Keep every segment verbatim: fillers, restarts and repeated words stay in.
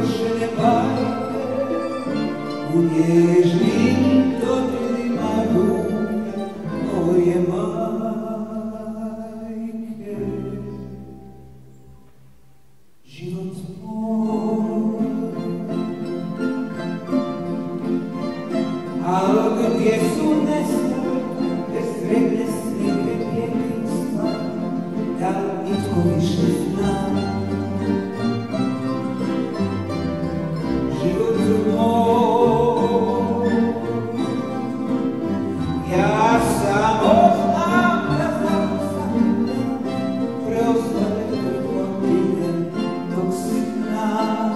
nedovršene bajke u nježnim dodirima ruke moje majke. Život moj, al gdje su nestale te sretne slike djetinjstva, da li itko više zna? Život moj, ja samo znam da znam sam preostale godine tog sna.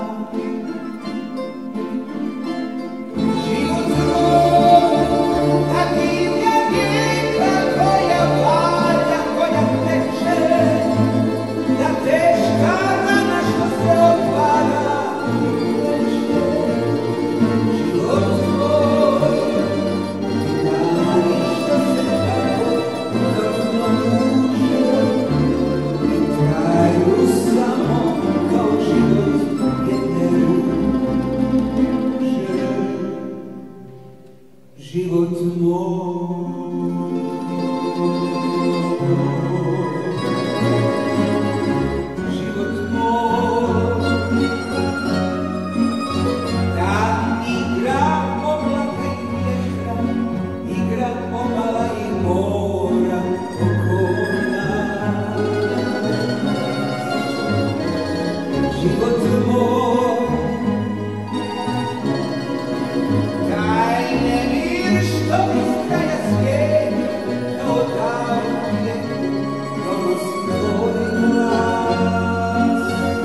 Život moj, ta divlja rijeka koja valja, koja teče, da teška rana što se otvara i kreće. Život moj, dani što se tako udobno muče i traju samo kao život jedne ruže. Život moj, život moj, ta igra oblaka i vjetra, igra obala i mora oko nas. Život moj, taj nemir što iz kraja svijeta odavde donosi tvoj glas.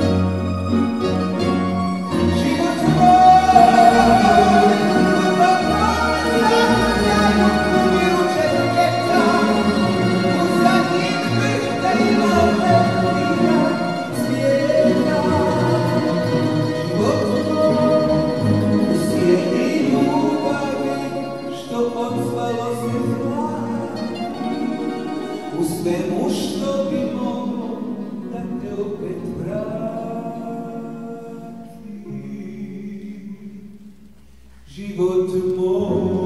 Život moj, u dobrome zagrljaju umirućeg ljeta, u zadnjih vrhtajima leptira svijeta. Život moj, u sjeni ljubavi što odzvalo se zla, u svemu što bi moglo da te opet vrati. Život moj.